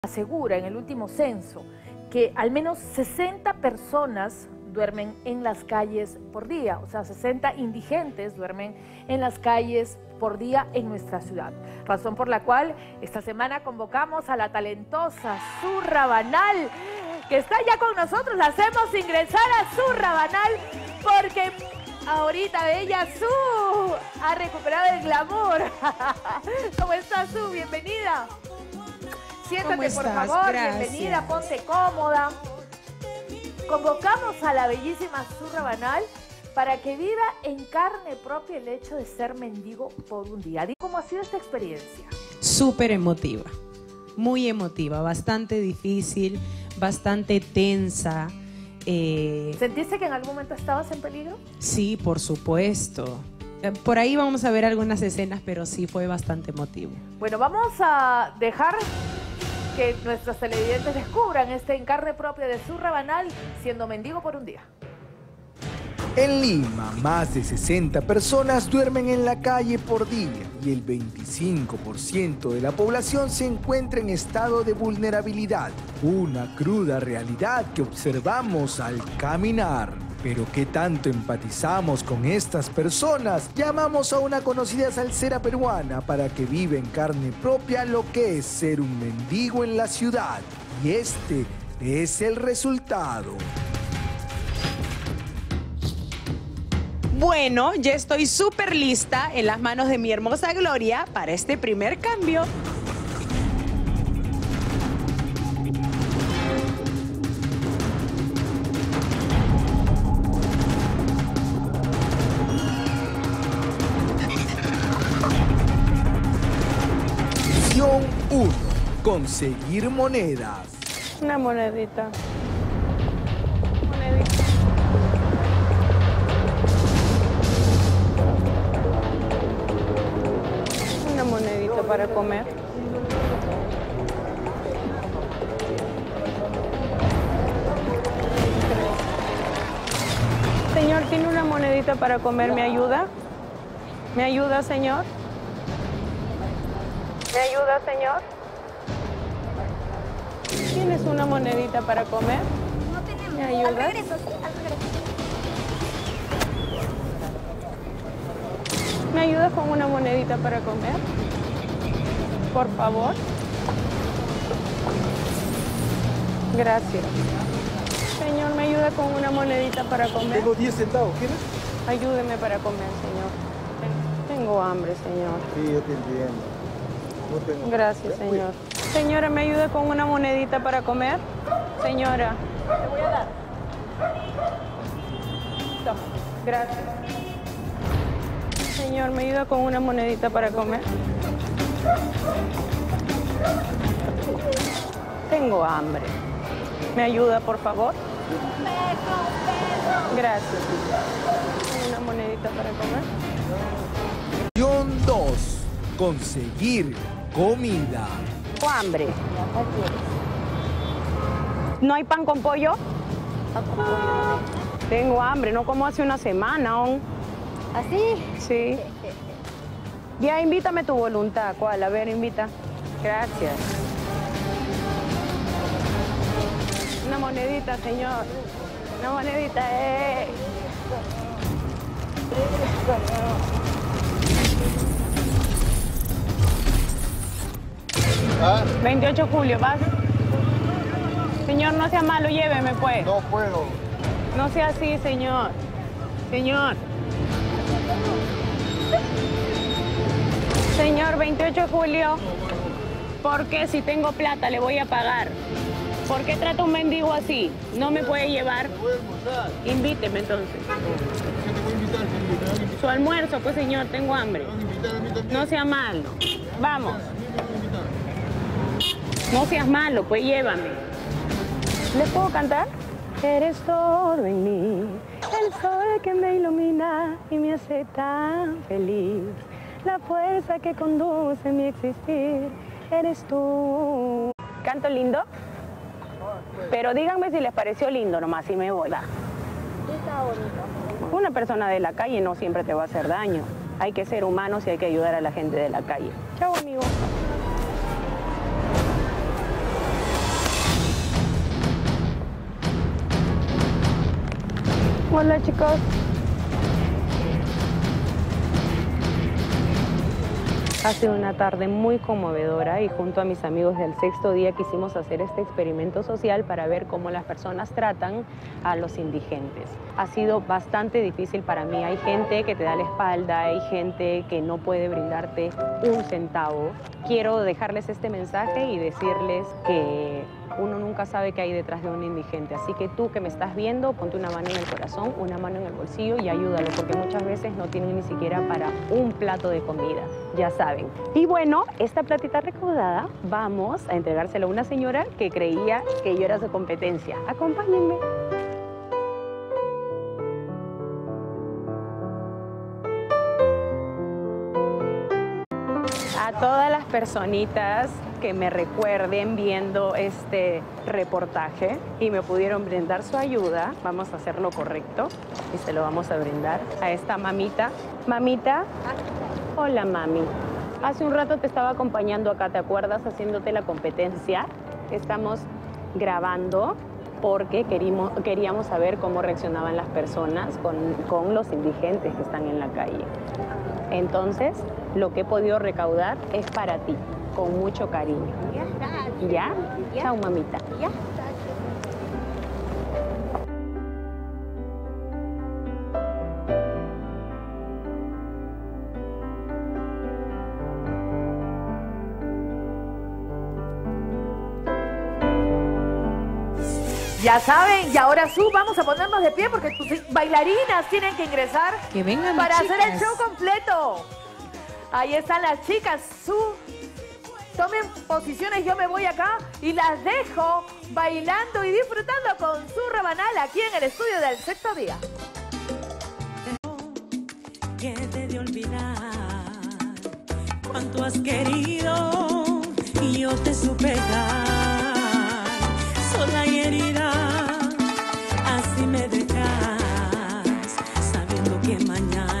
asegura en el último censo que al menos 60 personas duermen en las calles por día, o sea, 60 indigentes duermen en las calles por día en nuestra ciudad. Razón por la cual esta semana convocamos a la talentosa Su Rabanal, que está ya con nosotros. La hacemos ingresar a Su Rabanal porque ahorita ella, Su, ha recuperado el glamour. ¿Cómo estás, Su? Bienvenida. Siéntate, por favor. Gracias. Bienvenida, ponte cómoda. Convocamos a la bellísima Su Rabanal para que viva en carne propia el hecho de ser mendigo por un día. ¿Cómo ha sido esta experiencia? Súper emotiva, muy emotiva, bastante difícil, bastante tensa. ¿Sentiste que en algún momento estabas en peligro? Sí, por supuesto. Por ahí vamos a ver algunas escenas, pero sí fue bastante emotivo. Bueno, vamos a dejar que nuestros televidentes descubran este en carne propia de Su Rabanal siendo mendigo por un día. En Lima, más de 60 personas duermen en la calle por día y el 25% de la población se encuentra en estado de vulnerabilidad. Una cruda realidad que observamos al caminar. Pero ¿qué tanto empatizamos con estas personas? Llamamos a una conocida salsera peruana para que viva en carne propia lo que es ser un mendigo en la ciudad. Y este es el resultado. Bueno, ya estoy súper lista en las manos de mi hermosa Gloria para este primer cambio. Misión 1. Conseguir monedas. Una monedita. Monedita. Una monedita para comer. Señor, ¿tiene una monedita para comer? ¿Me ayuda? ¿Me ayuda, señor? ¿Me ayuda, señor? ¿Tienes una monedita para comer? No tenemos. ¿Me ayudas? Al regreso, sí, al regreso. ¿Me ayudas con una monedita para comer? Por favor. Gracias. Señor, ¿me ayuda con una monedita para comer? Tengo 10 centavos, ¿quieres? Ayúdeme para comer, señor. Tengo hambre, señor. Sí, yo te entiendo. No tengo. Gracias, señor. Señora, ¿me ayuda con una monedita para comer? Señora. Te voy a dar. Toma. Gracias. Señor, ¿me ayuda con una monedita para comer? Tengo hambre. ¿Me ayuda, por favor? Gracias. ¿Una monedita para comer? Misión 2. Conseguir comida. Tengo hambre. ¿No hay pan con pollo? Tengo hambre, no como hace una semana aún. ¿Así? Sí. Ya, invítame tu voluntad. ¿Cuál? A ver, invita. Gracias. Una monedita, señor. Una monedita, ¿Ah? 28 de julio, ¿vas? Señor, no sea malo, lléveme, pues. No puedo. No sea así, señor. Señor. Señor, 28 de julio. ¿Por qué si tengo plata le voy a pagar? ¿Por qué trata un mendigo así? ¿No me puede llevar? Voy a almorzar. Invíteme entonces. ¿Qué te voy a invitar? ¿Me van a invitar? Su almuerzo, pues señor, tengo hambre. ¿Me van a invitar a mí también? No sea malo. Vamos. ¿A mí me van a invitar? No seas malo, pues llévame. ¿Le puedo cantar? Eres todo en mí, el sol que me ilumina y me hace tan feliz. La fuerza que conduce mi existir, eres tú. ¿Canto lindo? Pero díganme si les pareció lindo nomás, si me voy. Va. Está bonito. Una persona de la calle no siempre te va a hacer daño. Hay que ser humanos y hay que ayudar a la gente de la calle. Chao, amigo. Hola, chicos. Ha sido una tarde muy conmovedora y junto a mis amigos del Sexto Día quisimos hacer este experimento social para ver cómo las personas tratan a los indigentes. Ha sido bastante difícil para mí. Hay gente que te da la espalda, hay gente que no puede brindarte un centavo. Quiero dejarles este mensaje y decirles que uno nunca sabe qué hay detrás de un indigente. Así que tú que me estás viendo, ponte una mano en el corazón, una mano en el bolsillo y ayúdalo, porque muchas veces no tienen ni siquiera para un plato de comida, ya saben. Y bueno, esta platita recaudada vamos a entregársela a una señora que creía que yo era su competencia. Acompáñenme. A todas las personitas que me recuerden viendo este reportaje y me pudieron brindar su ayuda, vamos a hacer lo correcto y se lo vamos a brindar a esta mamita. Mamita, hola mami. Hace un rato te estaba acompañando acá, ¿te acuerdas? Haciéndote la competencia. Estamos grabando porque queríamos saber cómo reaccionaban las personas con los indigentes que están en la calle. Entonces, lo que he podido recaudar es para ti, con mucho cariño. Ya está. ¿Ya? Ya. Chao, mamita. Ya. Ya saben, y ahora vamos a ponernos de pie porque tus bailarinas tienen que ingresar Que vengan para mis hacer el chicas. show completo. Ahí están las chicas, tomen posiciones, yo me voy acá y las dejo bailando y disfrutando con su rabanal aquí en el estudio del Sexto Día. Que te de olvidar cuánto has querido y yo te supe dar sola y herida, así me dejas sabiendo que mañana